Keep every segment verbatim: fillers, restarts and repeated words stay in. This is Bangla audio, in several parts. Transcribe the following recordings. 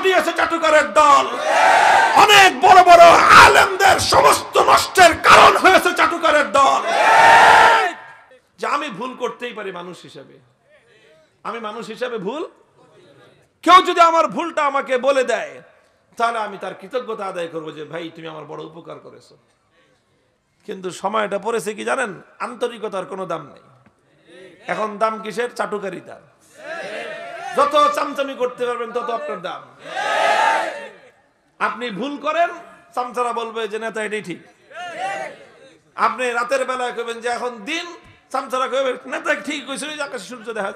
ঘটিয়েছে চাটুকারের দল, অনেক বড় বড় আলেমদের সমস্ত নষ্টের কারণ হয়েছে চাটুকারের দল। যে আমি ভুল করতেই পারি মানুষ হিসেবে, আমি মানুষ হিসেবে ভুল, কেউ যদি আমার ভুলটা আমাকে বলে দেয় তাহলে আমি তার কৃতজ্ঞতা আদায় করবো যে ভাই তুমি আমার বড় উপকার করেছো। কিন্তু সময়টা পড়েছে কি জানেন, আন্তরিকতার কোনো দাম নেই। এখন দাম কিসের? চাটুকারিতার। যত চামচামি করতে পারবেন তত আপনার দাম। আপনি ভুল করেন, চামচারা বলবে যে নেতা এটাই ঠিক। আপনি রাতের বেলায় কইবেন যে এখন দিন, চামচারা কইবে নেতা ঠিক কইছে, আকাশে সূর্য দেখা।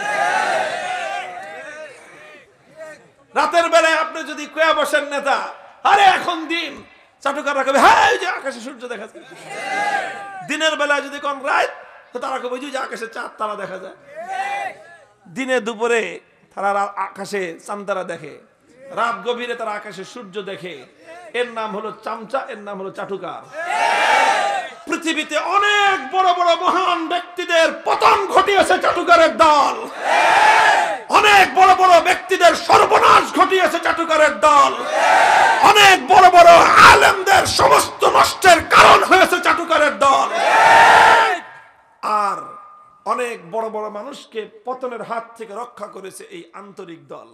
রাতের বেলায় আপনি যদি কয়া বসেন নেতা আরে এখন দিন, চাটুকাররা কবে হ্যাঁ যে আকাশে সূর্য দেখা যায়। দিনের বেলায় যদি কোন রাত, তো তারা কবে যে আকাশে চাঁদ তারা দেখা যায়। দিনে দুপুরে তারা আকাশে চাঁদ তারা দেখে, রাত গভীরে তারা আকাশে সূর্য দেখে। এর নাম হলো চামচা, এর নাম হলো চাটুকার। পৃথিবীতে অনেক বড় বড় মহান ব্যক্তিদের পতন ঘটিয়েছে চাটুকারের দল, অনেক বড় বড় ব্যক্তিদের সর্বনাশ ঘটিয়েছে চাটুকারের দল, অনেক বড় বড় আলেমদের সমস্ত নষ্টের কারণ হয়েছে চাটুকারের দল, আর অনেক বড় বড় মানুষকে পতনের হাত থেকে রক্ষা করেছে এই আন্তরিক দল।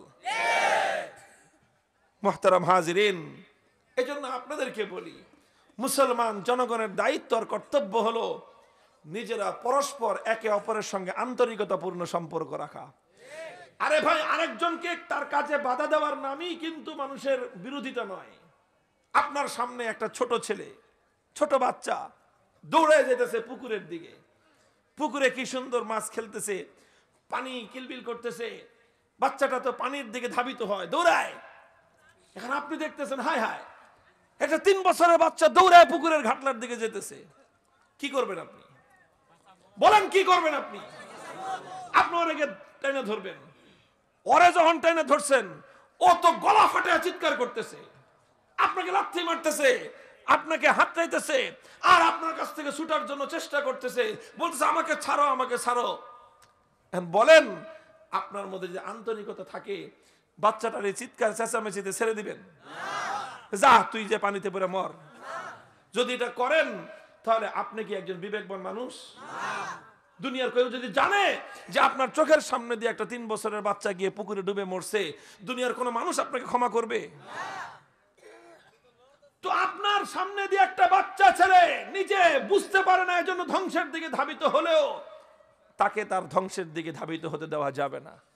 মুহতারাম হাজিরিন, এজন্য আপনাদেরকে বলি, মুসলমান জনগণের দায়িত্ব আর কর্তব্য হলো নিজেরা পরস্পর একে অপরের সঙ্গে আন্তরিকতাপূর্ণ সম্পর্ক রাখা। আরে ভাই, আরেকজনকে তার কাজে বাধা দেওয়ার নামই কিন্তু মানুষের বিরোধিতা নয়। আপনার সামনে একটা ছোট ছেলে, ছোট বাচ্চা দৌড়ে যেতেছে পুকুরের দিকে, পুকুরে কি সুন্দর মাছ খেলতেছে, পানি কিলবিল করতেছে, বাচ্চাটা তো পানির দিকে ধাবিত হয়, দৌড়ায়। এখন আপনি দেখতেছেন হায় হায়, একটা তিন বছরের বাচ্চা দৌড়ায় পুকুরের ঘাটলার দিকে যেতেছে। কি করবেন আপনি? বলেন কি করবেন আপনি? আপনি ওনাকে টেনে ধরবেন। ওরে যখন টেনে ধরছেন, ও তো গলা ফাটে চিৎকার করতেছে, আপনাকে লাথি মারতেছে, আপনাকে হাত চাইতেছে, আর আপনার কাছ থেকে ছুটার জন্য চেষ্টা করতেছে, বলতেছে আমাকে ছাড়ো, আমাকে ছাড়ো। বলেন আপনার মধ্যে যে আন্তরিকতা থাকে, বাচ্চাটার এই চিৎকার চেঁচামেচিতে ছেড়ে দিবেন? যা তুই যে পানিতে পড়ে মর। যদি এটা করেন তাহলে আপনি কি একজন বিবেকবান মানুষ? দুনিয়ার কেউ যদি জানে যে আপনার চোখের সামনে দিয়ে একটা তিন বছরের বাচ্চা গিয়ে পুকুরে ডুবে মরছে, দুনিয়ার কোনো মানুষ আপনাকে ক্ষমা করবে? তো আপনার সামনে দিয়ে একটা বাচ্চা ছেলে নিজে বুঝতে পারে না, এজন্য ধ্বংসের দিকে ধাবিত হলেও তাকে তার ধ্বংসের দিকে ধাবিত হতে দেওয়া যাবে না।